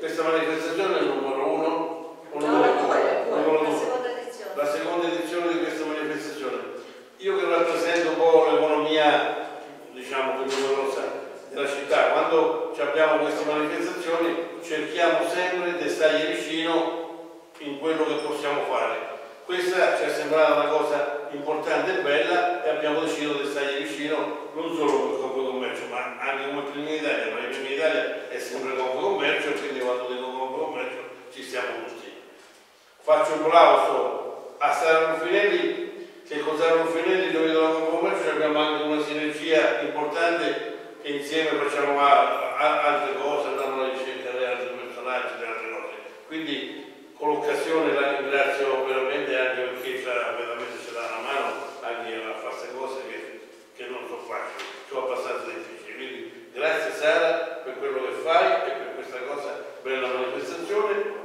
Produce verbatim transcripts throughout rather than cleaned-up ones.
questa manifestazione è il numero uno o No, numero la due? due, Numero la due. seconda edizione. La seconda edizione di questa manifestazione. Io che rappresento un po' l'economia, diciamo, più numerosa della città, quando abbiamo queste manifestazioni cerchiamo sempre di stargli vicino in quello che possiamo fare. Questa ci è sembrata una cosa importante e bella e abbiamo deciso di stargli vicino non solo con il Confcommercio, ma anche come Prima Italia, ma il Prima Italia è sempre Confcommercio e quindi quando dico Confcommercio ci siamo tutti. Faccio un plauso a Sara Ruffinelli, che con Sara Ruffinelli dove la Confcommercio abbiamo anche una sinergia importante che insieme facciamo a, a, altre cose, andiamo alla ricerca di altri personaggi, di altre cose. Quindi con l'occasione la ringrazio veramente anche perché veramente ci dà una mano anche a fare queste cose che, che non sono facili, sono abbastanza difficili. Quindi grazie Sara per quello che fai e per questa cosa, bella manifestazione.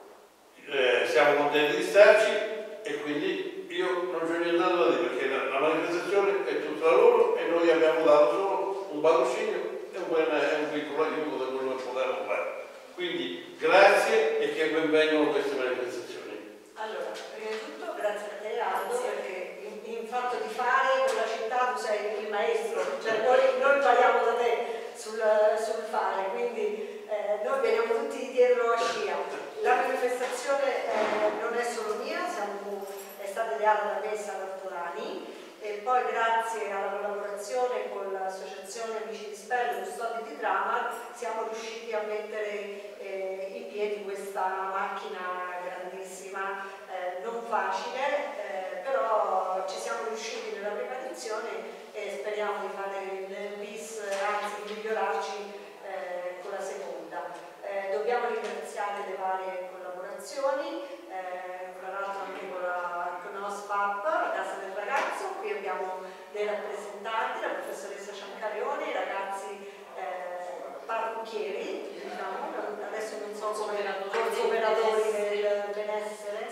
Eh, siamo contenti di starci e quindi io non c'ho nient'altro da dire perché la, la manifestazione è tutta loro e noi abbiamo dato solo un patrocinio e un, buon, un piccolo aiuto da quello che potevamo fare. Quindi grazie e che ben vengano queste manifestazioni. Allora, prima di tutto grazie a te Aldo perché in, in fatto di fare con la città tu sei il maestro, cioè noi, noi impariamo da te sul, sul fare, quindi eh, noi veniamo tutti dietro a scia. La manifestazione eh, non è solo mia, siamo, è stata ideata da me e Sara Ortolani e poi grazie alla collaborazione con l'associazione Amici di Spello, Custodi di Drama, siamo riusciti a mettere eh, in piedi questa macchina grandissima, eh, non facile, eh, però ci siamo riusciti nella prima edizione e speriamo di fare il bis, anzi di migliorarci eh, con la seconda. Eh, dobbiamo ringraziare le varie collaborazioni, eh, tra l'altro anche con la con OSFAP, la Casa del Ragazzo. Qui abbiamo dei rappresentanti, la professoressa Ciancarione, i ragazzi eh, parrucchieri, diciamo, adesso non so come corso operatori del benessere,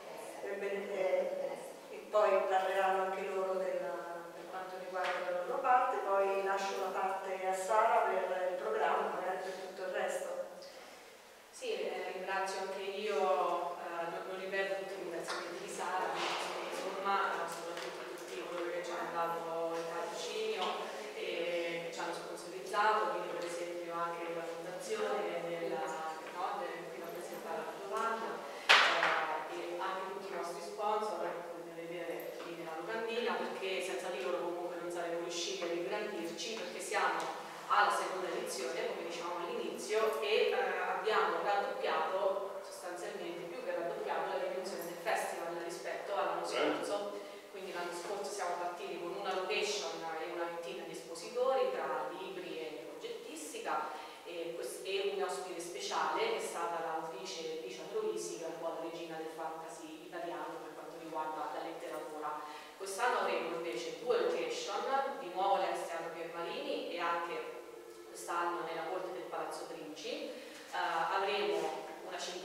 e poi parleranno anche loro del, per quanto riguarda la loro parte, poi lascio la parte a Sara per il programma, magari per tutto il resto. Sì, eh, ringrazio anche io, eh, non, non ripeto tutti i ringraziamenti di Sara, insomma, soprattutto tutti coloro che ci hanno dato il patrocinio e che ci hanno sponsorizzato, quindi per esempio anche la fondazione della, no, del, qui rappresentata la Giovanna, eh, e anche tutti i nostri sponsor, potete vedere lì nella locandina, perché senza di loro comunque non saremmo riusciti a ingrandirci, perché siamo alla seconda edizione, come dicevamo all'inizio, e eh, abbiamo raddoppiato, sostanzialmente più che raddoppiato, la dimensione del festival rispetto all'anno scorso. Quindi l'anno scorso siamo partiti con una location e una ventina di espositori tra libri e oggettistica e, e un ospite speciale che è stata l'autrice Licia Troisi, che è un po' la regina del fantasy italiano per quanto riguarda la letteratura. Quest'anno avremo invece due location, di nuovo l'ex Teatro Piermarini e anche quest'anno nella corte del Palazzo Princi. Uh, avremo una cinquantina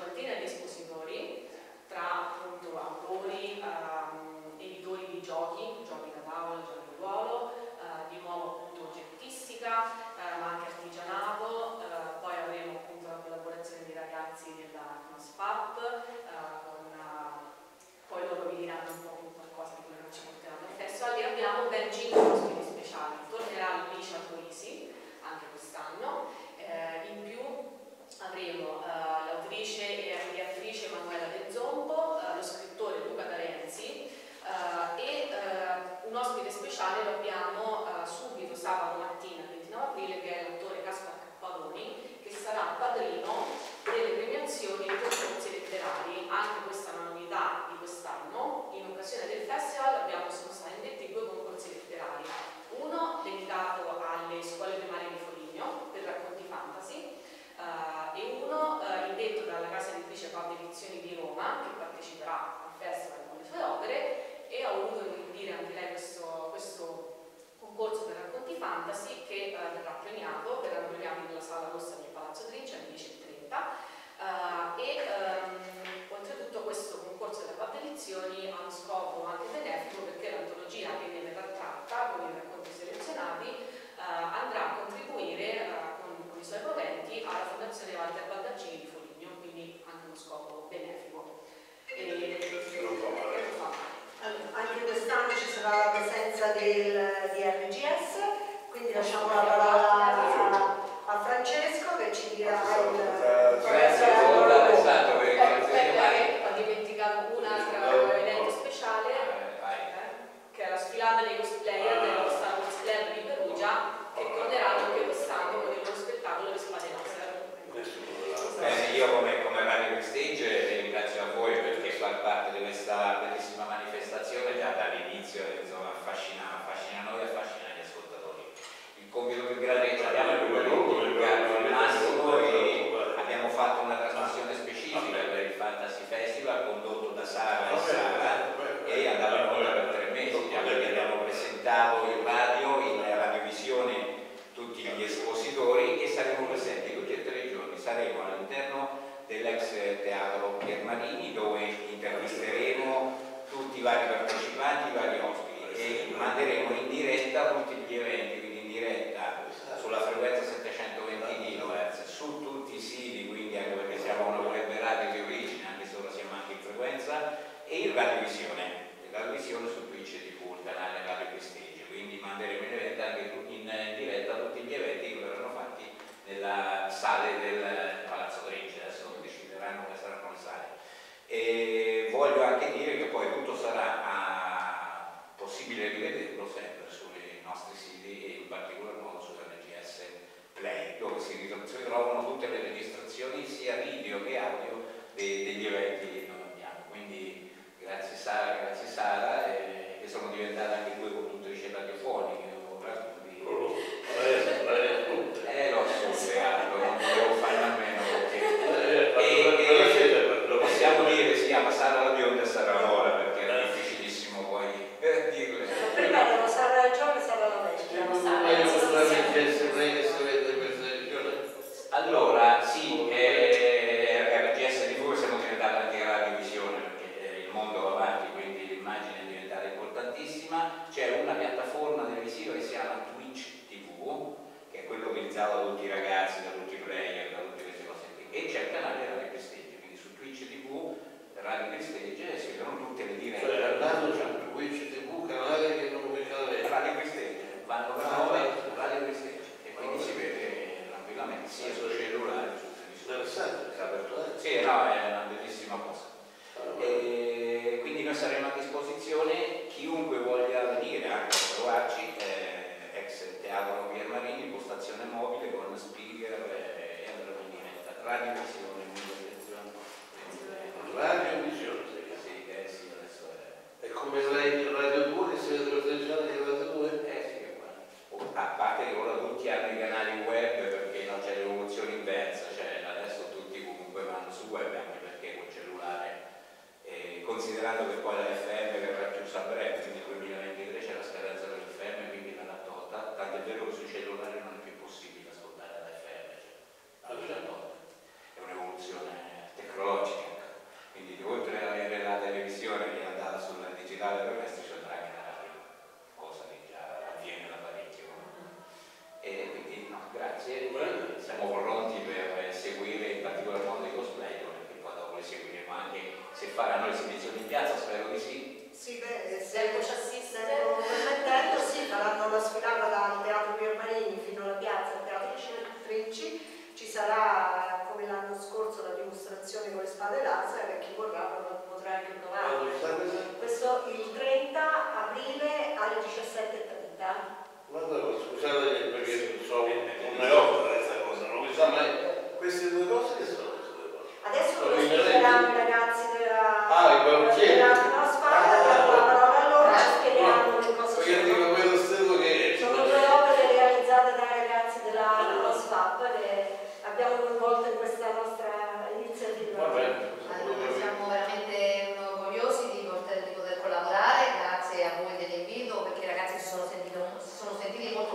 lasciamo la parola a, a Francesco che ci dirà il... Grazie, è stato per Ho dimenticato un altro evento speciale, che è la sfilata dei cosplayer dello Star Wars Club di Perugia, che torneranno anche quest'anno con il loro spettacolo di spade laser. Bene, io come, come Radio Prestige ringrazio a voi perché far parte di questa bellissima manifestazione già dall'inizio insomma affascina, affascina noi e affascina gli ascoltatori. Il compito più grande che abbiamo è quello di divulgarlo al massimo e abbiamo fatto una trasmissione specifica per il Fantasy Festival condotto da Sara e Sara e andava in onda per tre mesi, già perché abbiamo presentato in radio, in radiovisione tutti gli espositori e saremo presenti tutti e tre i giorni, saremo all'interno dell'ex teatro Piermarini dove intervisteremo tutti i vari partecipanti, i vari ospiti e manderemo in diretta tutti gli eventi, quindi in diretta sulla frequenza settecentoventi chilohertz su tutti i siti, quindi anche perché siamo una web radio di origine, anche se ora siamo anche in frequenza, e in radiovisione, in radiovisione su Twitch T V, il canale Radio Prestige, quindi manderemo in diretta anche in, in diretta tutti gli eventi che verranno fatti nella sala del Palazzo Gregge, adesso decideranno quali saranno le sale. E voglio anche dire che poi tutto sarà a, possibile rivederlo sempre sui nostri siti e in particolar modo su R G S Play, dove si ritrovano tutte le registrazioni sia video che audio dei, degli eventi che noi abbiamo. Quindi grazie Sara, grazie Sara, e, che sono diventate anche due conduttrici radiofoniche. Eh, lo so, Leandro, non devo fare a meno perché... E, lo possiamo dire, sì, ma Sara la bionda e Sara l'ora, perché era difficilissimo poi dirle. Prima devo Sara la giovane e Sara la vecchia. Allora, sì, eh, R G S T V siamo diventati anche radiovisione perché il mondo va avanti, quindi l'immagine è diventata importantissima. C'è una piattaforma televisiva che si chiama Twitch T V, che è quello utilizzato da tutti i ragazzi, da tutti i player, da tutte queste cose qui. E c'è il canale Radio Prestige, quindi su Twitch T V, Radio Prestige, si vedono tutte le dirette. Cioè, andando c'è un Twitch T V, canale che non mi canale. Radio Prestige, vanno per nome Radio Prestige, e quindi si vede tranquillamente sia sul cellulare che sul televisore. Interessante, si è aperto adesso. Sì, no, è una bellissima cosa. E quindi noi saremo a disposizione, chiunque voglia venire anche a trovarci, eh, ex teatro Piermarini, postazione mobile con speaker e eh, andremo in diretta. Radiovisione, Radiovisione, sì, eh, sì, adesso è. è come Radio, Radio due che si vede per televisione che Radio due? Eh sì, è quello. A parte che ora tutti hanno i canali web perché non c'è l'evoluzione inversa, cioè adesso tutti comunque vanno su web anche perché col cellulare. Eh, considerando che poi la F M verrà chiusa a breve, quindi nel duemilaventitré c'è la scadenza dell'F M, quindi verrà tolta, tanto è vero che sui cellulari non è più possibile ascoltare la F M, cioè, è un'evoluzione tecnologica, quindi oltre ad avere la televisione che è andata sulla digitale per questo ci andrà anche la radio, cosa che già avviene da parecchio. E quindi no, grazie, e siamo pronti per seguire in particolar modo i cosplay, perché poi dopo li seguiremo anche se faranno l'esibizione in piazza, spero di sì. Sì, beh, se Tempo ci assiste. tempo permettendo, sì, faranno la sfilata dal Teatro Piermarini fino alla piazza del Teatro Trinci. Ci sarà, come l'anno scorso, la dimostrazione con le spade laser e chi vorrà potrà anche provare. Questo il trenta aprile alle diciassette e trenta. Guarda, scusate perché so, non ne ho questa cosa, non mi sa mai. Queste due cose che sono? Adesso lo spiegheranno i ragazzi della ah, i parrucchieri. della spada, diamo la parola a loro, ci spiegheranno che cosa Perché dico sono. quello stesso che Sono due opere realizzate dai ragazzi della, dello S F A P che abbiamo coinvolto in questa nostra iniziativa. va bene. Allora, siamo veramente orgogliosi di poter, di poter collaborare, grazie a voi dell'invito perché i ragazzi si sono sentiti, si sono sentiti molto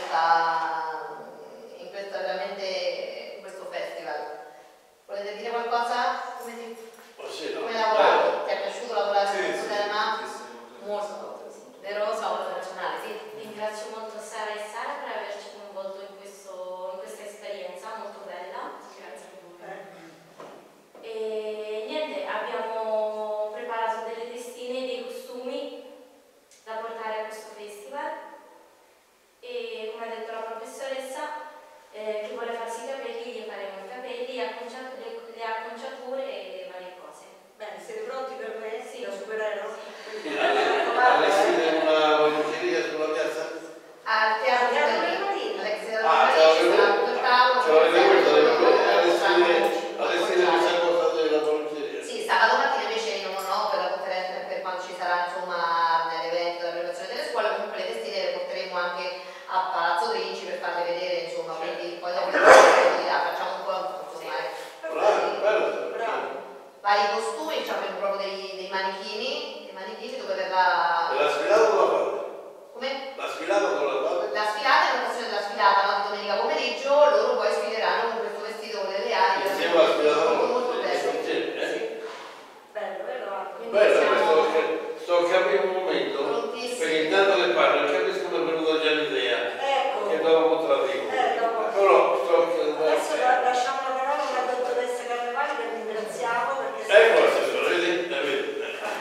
questa, in questa veramente, in questo festival. Volete dire qualcosa? Come, ti, Oh, sì, no. come lavorare? Ti è piaciuto lavorare su Sì, questo sì, tema? sì, sì, Molto, vero? Molto personale, sì. Ringrazio molto Sara e Sara per averci coinvolto in, questo, in questa esperienza molto bella. Grazie a voi. E niente, abbiamo preparato delle testine e dei costumi da portare a questo festival e come ha detto la professoressa, eh, chi vuole farsi i capelli gli faremo i capelli, le, acconcia- le, le acconciature e varie cose. Bene, siete pronti per me? Sì. Da supererò? Allestire una volonteria sulla piazza? Al teatro Al Teatro Berlino. Berlino. L'ex teatro Ah, Berlino, Teatro sarà tutto il tavolo. Ce l'avete voi, con- allestire con- allestire questa cosa della volonteria? Sì, sabato mattina invece io non ho per la conferenza, per quando ci sarà insomma l'evento della preparazione delle scuole, comunque le testine le porteremo anche a Palazzo Trinci per farle vedere, insomma, quindi poi dopo le facciamo un po' insomma, eh. Bravo, bello. Bravo. vari costumi, diciamo, abbiamo proprio dei, dei manichini, dei manichini dove verrà. E la sfilata con la fate? Come? La sfilata con la fate? La sfilata, in occasione della sfilata, no, di domenica pomeriggio, loro poi sfileranno con questo vestito con le ali. Insieme alla sfilata molto, con molto la bello. insieme, eh? Sì. Bello, bello. Quindi Bello, siamo questo sto capendo un momento, prontissimi. perché intanto che parlo, capisco come è venuta già l'idea, Ecco. che dopo molto la dico. Eh, dopo. Però sto Adesso la- lasciamo la parola alla dottoressa Carnevali che ringraziamo perché ecco l'assessore, vedi? La vedi?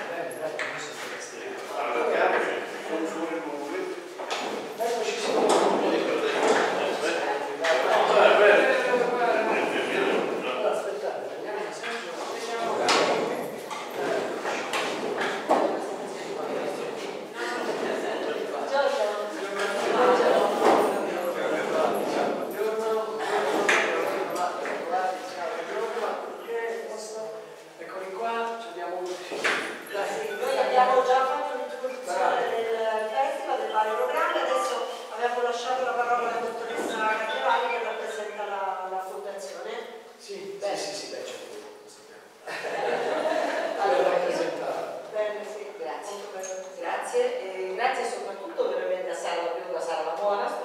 Allora, capici, sono fuori nuovi. Eccoci siamo. Ah, bene. Allora, aspettate, prendiamo una eccoli qua, ci abbiamo tutti. sì, noi abbiamo già fatto l'introduzione del festival, del vario programma, adesso abbiamo lasciato la parola alla dottoressa Carnevali che rappresenta la, la fondazione. Sì, Bene. sì, sì, sì, beh, c'è allora, rappresentare. Bene, sì, Grazie. molto bello. Grazie, e grazie soprattutto veramente a Sara la Bionda, Sara la Buona,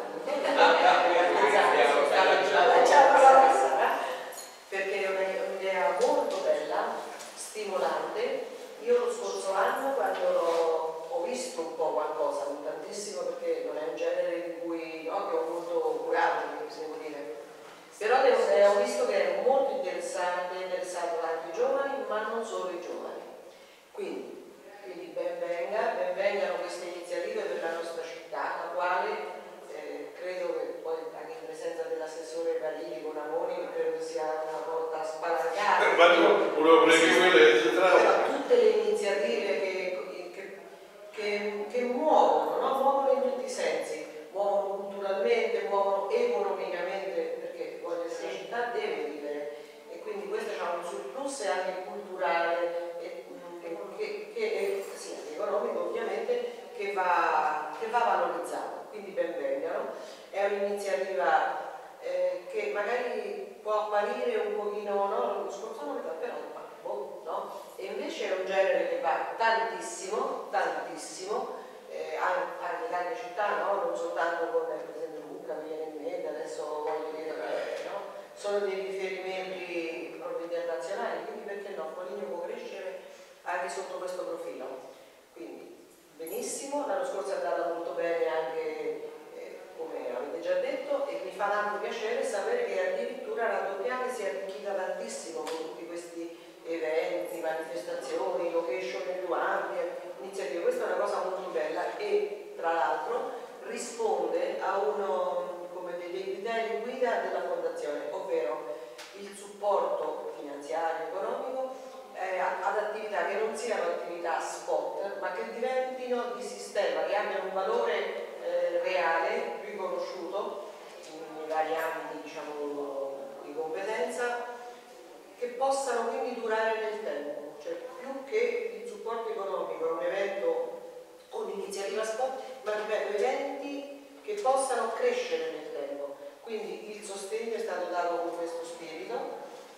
perché è una- un'idea molto bella, stimolante. Io lo scorso anno quando ho visto un po' qualcosa, non tantissimo perché non è un genere in cui no, che ho molto curato, se devo dire. Però devo- eh, ho visto che è molto interessante, interessato anche i giovani, ma non solo i giovani. Quindi, quindi ben, venga, ben vengano queste iniziative per la nostra città, la quale eh, credo che poi anche in presenza dell'assessore Valini con Amoni credo che sia una porta spalancata. Infatti volevo pure che quelle si Però tutte le iniziative che, che, che, che muovono, no? Muovono in tutti i sensi, muovono culturalmente, muovono economicamente, perché poi questa città deve vivere e quindi questo ha un surplus anche culturale e, mm, che, che, sì, anche economico ovviamente, che va, che va valorizzato, quindi benvengano. È un'iniziativa eh, che magari può apparire un pochino, no? Lo scorso anno però, ma boh, no? E invece è un genere che va tantissimo, tantissimo, eh, anche, anche in altre città, no? Non soltanto con per esempio Lucca, mi viene in mente, adesso voglio dire, eh, no? Sono dei riferimenti proprio internazionali, quindi perché no? Foligno può crescere anche sotto questo profilo. Quindi benissimo, l'anno scorso è andata molto bene anche eh, come avete già detto e mi fa tanto piacere sapere che addirittura la Doppiana si è arricchita tantissimo con tutti questi eventi, manifestazioni, location più ampie, iniziative. Questa è una cosa molto bella e tra l'altro risponde a uno come dei criteri guida della fondazione, ovvero il supporto finanziario, economico eh, ad attività che non siano attività spot, ma che diventino di sistema, che abbiano un valore eh, reale, riconosciuto nei vari ambiti diciamo, di competenza, che possano quindi durare nel tempo, cioè più che il supporto economico a un evento o un'iniziativa spot, ma ripeto, eventi che possano crescere nel tempo. Quindi il sostegno è stato dato con questo spirito.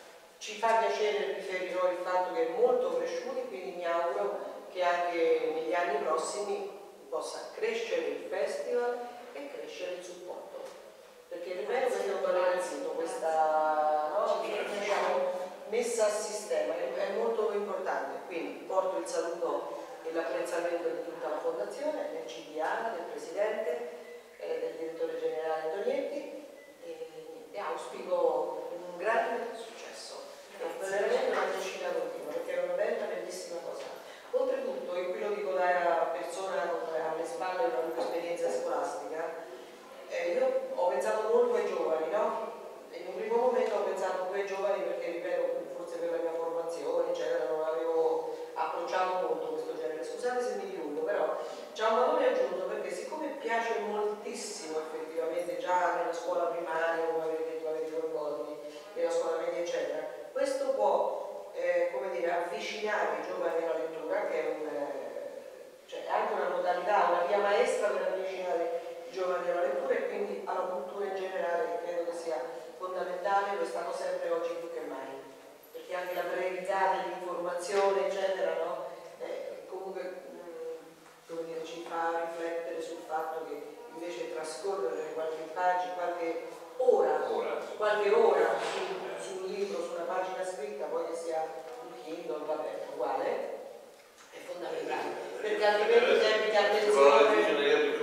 Ci fa piacere, riferirò il fatto che è molto cresciuto, quindi mi auguro che anche negli anni prossimi possa crescere il festival e crescere crescere il supporto, perché ripeto, questo è un valore aggiunto, questa no, diciamo, messa a sistema è, è molto importante, quindi porto il saluto e l'apprezzamento di tutta la fondazione, del C D A, del presidente, eh, del direttore generale Antonietti e, e auspico un grande successo e veramente una crescita continua, perché è una bella, bellissima cosa. Oltretutto, e qui lo dico da persona con alle spalle una lunga esperienza scolastica, eh, io ho pensato molto ai giovani, no? E in un primo momento ho pensato a quei giovani perché, ripeto, forse per la mia formazione, eccetera, non avevo approcciato molto questo genere. Scusate se mi dilungo, però c'è un valore aggiunto perché siccome piace moltissimo effettivamente già nella scuola primaria, come avete detto, avete ricordi, nella scuola media, eccetera, questo può eh, come dire, avvicinare i giovani alla lettura, che è un, eh, cioè, anche una modalità, una via maestra per avvicinare i giovani alla lettura e quindi alla cultura in generale, che credo che sia fondamentale, lo è stato sempre oggi più che mai, perché anche la brevità dell'informazione, eccetera, no? eh, comunque mh, come dire, ci fa riflettere sul fatto che invece trascorrere qualche pagina, qualche ora, Ora. qualche ora su, su un libro, su una pagina scritta, poi che sia un Kindle, vabbè, uguale, è fondamentale, perché altrimenti i tempi di attenzione,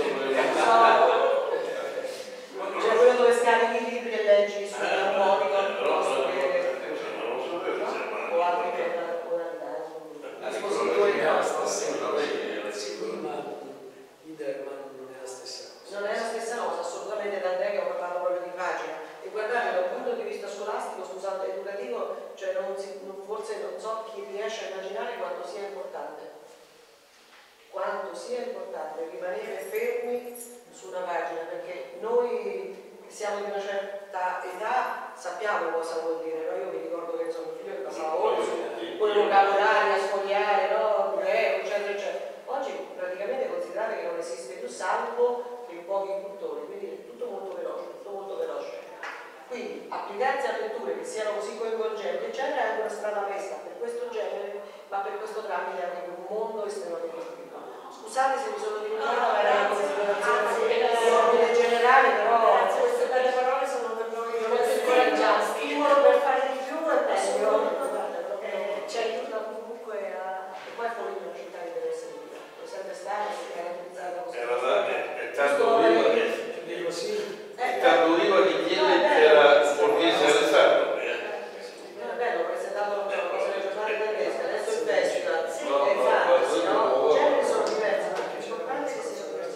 cioè quello dove scarichi i libri e leggi su un monitor, piuttosto che o altri dispositori non è la stessa cosa. non è la stessa cosa, assolutamente, tant'è che ho parlato proprio di pagina. E guardate, dal punto di vista scolastico, scusate, educativo, cioè non si, non, forse non so chi riesce a immaginare quanto sia importante, quanto sia importante rimanere fermi su una pagina, perché noi siamo di una certa età, sappiamo cosa vuol dire, no? Io mi ricordo che insomma, mio figlio che passava ore su quei vocabolari a sfogliare, no? Eh, eccetera, eccetera. Oggi praticamente considerate che non esiste più, salvo in pochi cultori, quindi è tutto molto veloce, tutto molto veloce. Quindi applicarsi a letture che siano così coinvolgenti, eccetera, è anche una strada messa per questo genere, ma per questo tramite anche per un mondo estremamente piccolo. Scusate se mi sono dimenticata, ma era una considerazione di ordine generale, però Grazie, queste belle parole sono per noi incoraggianti. stimolo per fare di più e meglio, perché ci aiuta comunque a... E poi fuori di una città che deve essere viva, deve sempre stare, si caratterizzata così. È tanto viva che Dico sì. è tanto viva che ieri c'era Borghese Alessandro. Non è bello, ho presentato una cosa delle giornate tedesche, adesso il festival, No, e no, fantasy, no, no? no, I generi sono diversi, ma l'importante è che siano diversi.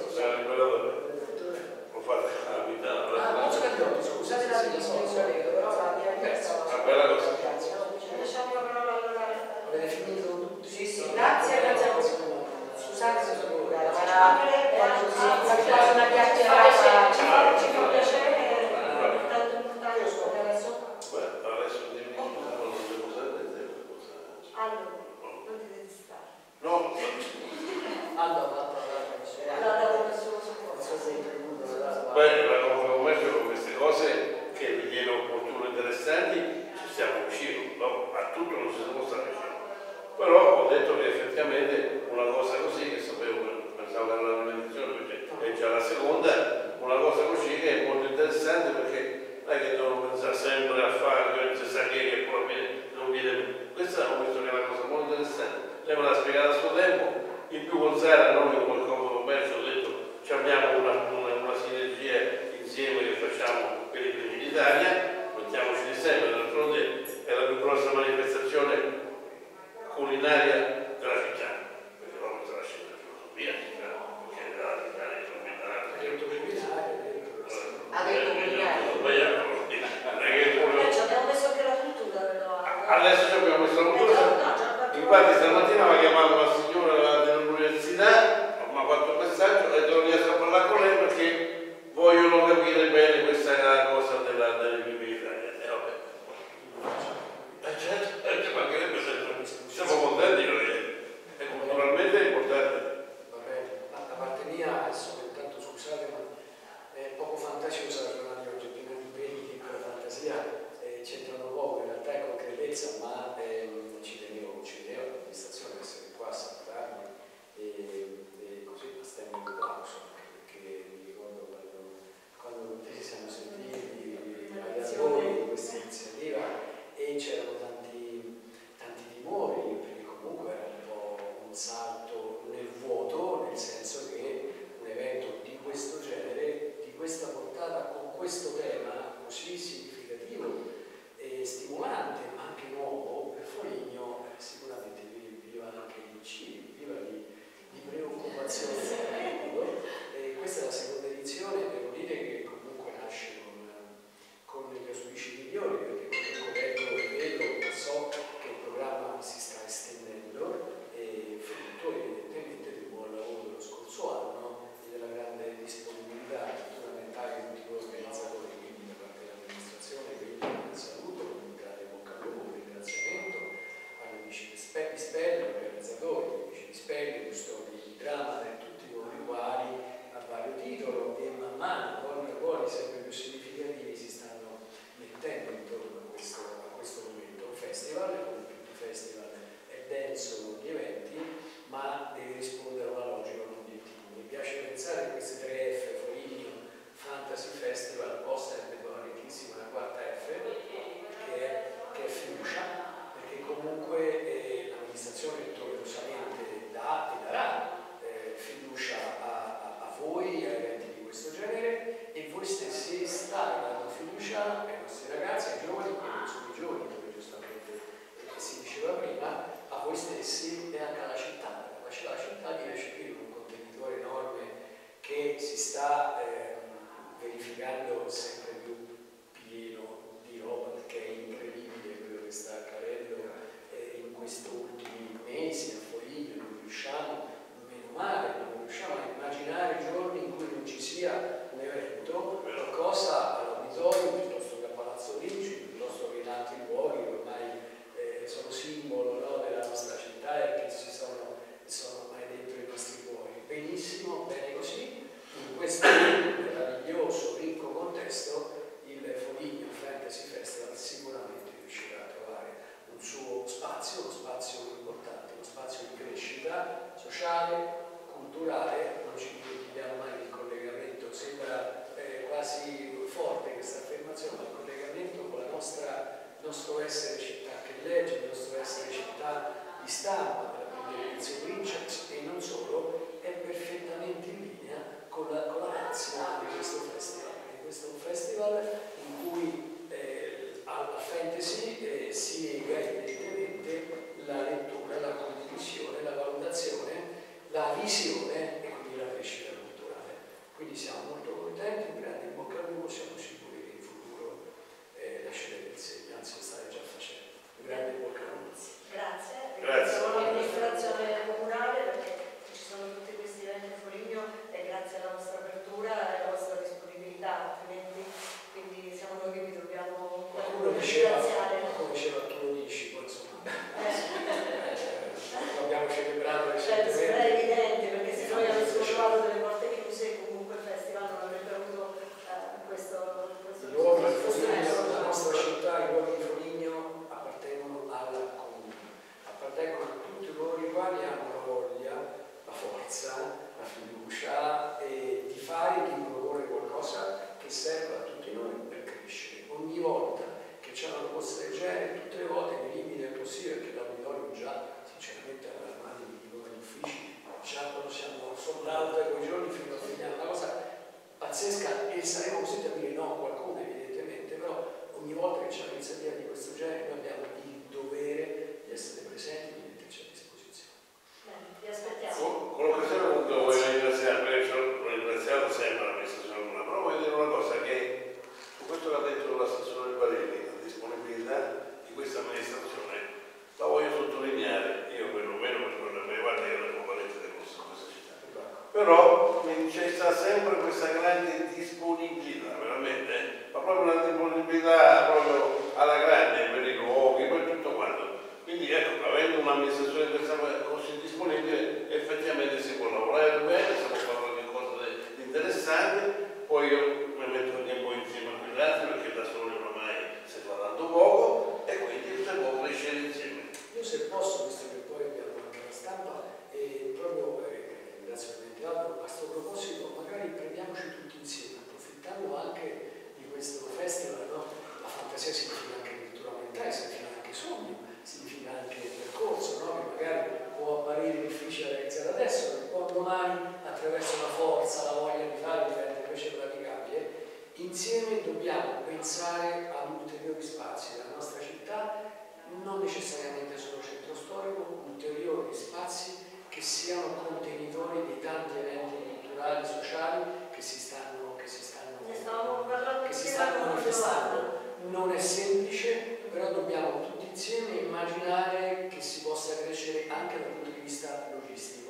Ho fatto la vita. Ah, non ci capiamo, Scusate scusate la se discussione, non so. però la mia testa va Una bella cosa. Lasciamo la parola allora. Avete finito tutti? Sì, sì, grazie, grazie a voi. Scusate se sono lunga, Ci ma mancherebbe, era anzi, così, ci quasi una fa chiacchierata. ci fa- ci fa piacere, tanto importante Io scopo adesso. Beh, adesso dimmi cosa non devo sapere. Allora, non ti devi stare. No, Allora, Allora, dopo nessuno supporto. beh, la confermazione con queste cose che ritiene opportuno e interessanti, ci stiamo vicino, no? A tutto non ci siamo stati vicino. Però ho detto che effettivamente una cosa così, che sapevo, pensavo che era la mediazione, perché è già la seconda, una cosa così che è molto interessante perché non è che devono pensare sempre a fare, che non si sa che, che poi viene, non viene più. Questa ho visto che è una cosa molto interessante. Lei me l'ha spiegata a suo tempo, in più con Sara, noi come commercio ho detto ci abbiamo una, una, una sinergia insieme che facciamo per i primi d'Italia, mettiamoci insieme, d'altronde è la più grossa manifestazione culinaria della città, perché non sarà scelta la filosofia, perché la città è culinaria. Ha detto culinaria. Ho sbagliato, non è che è quello- Eh, ci abbiamo messo anche la cultura, però. Adesso ci abbiamo messo la Eh, cultura. no, no, già quattro Infatti ore. stamattina mi ha chiamato la signora dell'università, mi ha fatto un messaggio e non riesco a parlare con lei perché vogliono capire bene questa cosa della, delle visione e quindi la crescita culturale. Quindi siamo molto contenti, un grande in bocca al lupo, siamo sicuri che in futuro eh, lascerete il segno, anzi lo state già facendo. Un grande in bocca al lupo. Grazie, Grazie. ringraziamo l'amministrazione comunale perché ci sono tutti questi eventi a Foligno e grazie alla vostra apertura e alla vostra disponibilità, altrimenti quindi siamo noi che vi dobbiamo Qualcuno diceva, ringraziare. qualcuno diceva tu lo dici, poi insomma, Eh, eh, l'abbiamo celebrato certo, è recentemente. evidente perché se noi avessimo trovato delle porte chiuse comunque il festival non avrebbe avuto eh, questo, questo, I luoghi di questo Foligno, senso. la nostra città, i luoghi di Foligno appartengono alla comune, appartengono a tutti coloro i quali hanno la voglia, la forza, la fiducia e di fare e di proporre qualcosa che serva a tutti noi per crescere. Ogni volta che c'è una proposta del genere, tutte le volte nei limiti del possibile, perché l'auditorium già sinceramente alla mano di come gli uffici, già quando siamo sold out quei giorni fino a fine anno, una cosa pazzesca e saremo costretti a dire no a qualcuno evidentemente, però ogni volta che c'è un'iniziativa di questo genere noi abbiamo il dovere di essere presenti e di metterci a disposizione. Bene, vi aspettiamo. Con, con l'occasione comunque voglio ringraziare, perché ho ringraziato sempre l'amministrazione comunale, però voglio dire una cosa che su questo che ha detto l'assessore Barelli, la disponibilità di questa amministrazione, la voglio sottolineare, io perlomeno per quello che guarda io la convalenza di questa città. Però c'è sta sempre questa grande disponibilità, veramente, ma proprio una disponibilità proprio alla grande per i luoghi, per tutto quanto. Quindi ecco, avendo un'amministrazione così disponibile, effettivamente si può lavorare bene, si può fare delle cose interessanti, poi io mi metto un po' insieme a quegli altri perché da soli ormai si fa tanto poco e quindi si può crescere insieme. Io se posso, visto che poi abbiamo anche la stampa, e proprio eh, grazie ovviamente altro, a questo proposito magari prendiamoci tutti insieme, approfittando anche di questo festival, no? La fantasia significa anche lettura mentale, significa anche sogno, significa anche percorso, no? Che magari può apparire difficile da iniziare adesso, ma poi domani attraverso la forza, la voglia di fare diventa invece praticabile. Insieme dobbiamo pensare ad ulteriori spazi della nostra città, non necessariamente solo centro storico, ulteriori spazi che siano contenitori di tanti eventi culturali, sociali che si stanno, che si stanno, Ne stavamo parlando che si insieme stanno con manifestando. Non è semplice, però dobbiamo tutti insieme immaginare che si possa crescere anche dal punto di vista logistico.